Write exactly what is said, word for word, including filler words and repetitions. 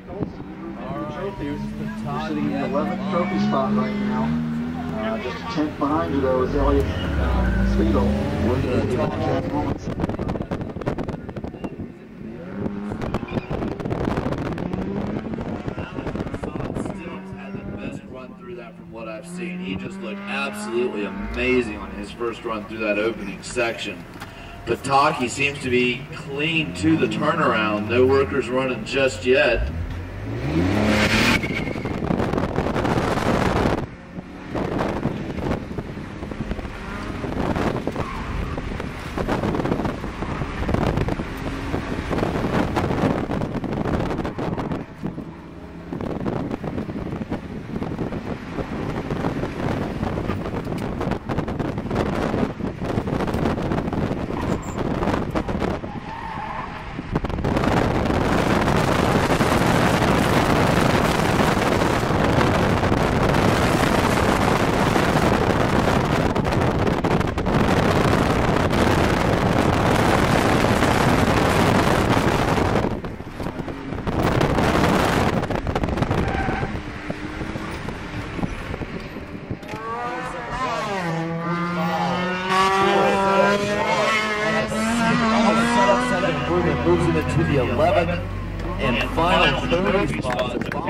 Trophies. You're sitting in the eleventh trophy spot right now. Uh, just a tenth behind you, though, is Elliott Spiegel. We're going to talk in moments. From what I've seen, he just looked absolutely amazing on his first run through that opening section. Pataki seems to be clean to the turnaround. No workers running just yet. Moves him into the eleventh and final thirty spot.